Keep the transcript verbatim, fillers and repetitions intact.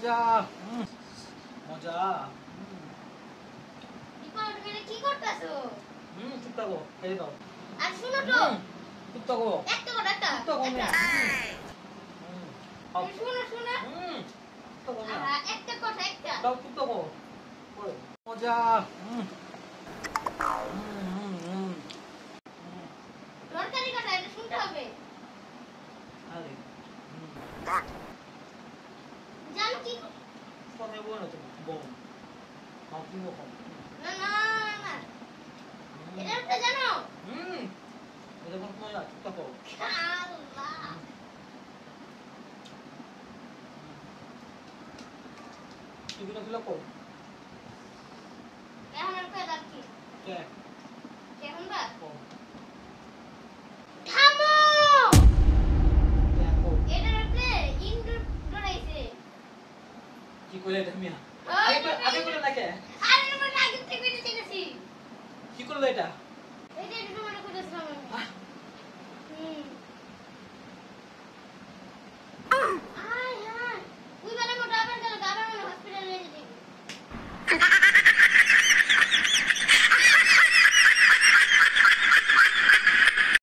মজা মজা দীপক তুমি কি করতেছো? হুম চুপ থাকো খেয়ে দাও আর শুনো তো চুপ থাকো একটা কথা একটা চুপ থাকো না হুম শুনো শুনো হুম চুপ থাকো না আহা, একটা কথা একটা দাও চুপ থাকো মজা হুম হুম হুম দরকারি কথা এটা শুনতে হবে। আরে জানো কি কথা বলো না তুমি বল মাও কি বলো না না না এটা একটা জানো হুম এটা কোন মজা চুপ থাকো আল্লাহ টিভিটা খুলে কো এখন আর কয় যাচ্ছি কে এখন বা কো থামো কে কো এটা একটা ইনডোর ডরাইছে কি কইলে এটা মিয়া আগে আগে করে না কে আরে আমরা আগে থেকে এটা জেনেছি কি করলো এটা এটা